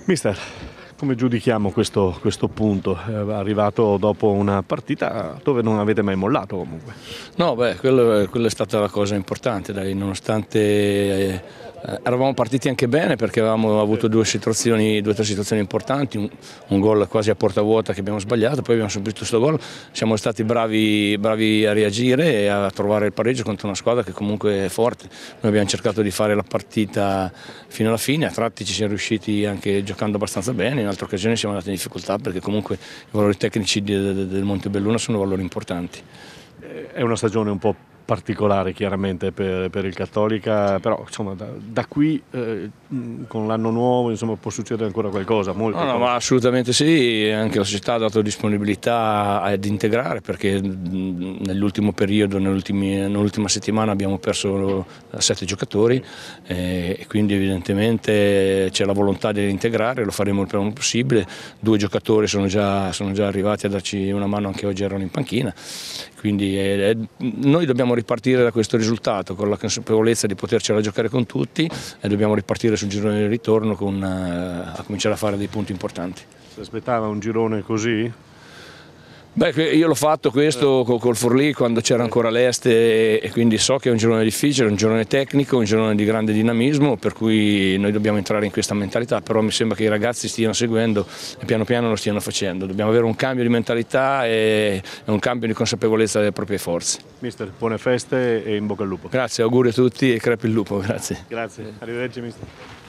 Mister, come giudichiamo questo punto? Arrivato dopo una partita dove non avete mai mollato comunque. No, beh, quello è stata la cosa importante, dai, nonostante eravamo partiti anche bene perché avevamo avuto due o tre situazioni importanti, un gol quasi a porta vuota che abbiamo sbagliato, poi abbiamo subito questo gol, siamo stati bravi a reagire e a trovare il pareggio contro una squadra che comunque è forte. Noi abbiamo cercato di fare la partita fino alla fine, a tratti ci siamo riusciti anche giocando abbastanza bene, in altre occasioni siamo andati in difficoltà perché comunque i valori tecnici del Montebelluna sono valori importanti. È una stagione un po' particolare chiaramente per il Cattolica, però insomma da qui con l'anno nuovo insomma, può succedere ancora qualcosa. No, ma assolutamente sì, anche la società ha dato disponibilità ad integrare perché nell'ultimo periodo, nell'ultima settimana abbiamo perso 7 giocatori e quindi evidentemente c'è la volontà di integrare, lo faremo il prima possibile. 2 giocatori sono già arrivati a darci una mano, anche oggi erano in panchina, quindi noi dobbiamo ripartire da questo risultato con la consapevolezza di potercela giocare con tutti e dobbiamo ripartire sul girone di ritorno a cominciare a fare dei punti importanti. Si aspettava un girone così? Beh, io l'ho fatto questo col Forlì quando c'era ancora l'Este e quindi so che è un girone difficile, un girone tecnico, un girone di grande dinamismo, per cui noi dobbiamo entrare in questa mentalità, però mi sembra che i ragazzi stiano seguendo e piano piano lo stiano facendo. Dobbiamo avere un cambio di mentalità e un cambio di consapevolezza delle proprie forze. Mister, buone feste e in bocca al lupo. Grazie, auguri a tutti e crepi il lupo, grazie. Grazie, arrivederci mister.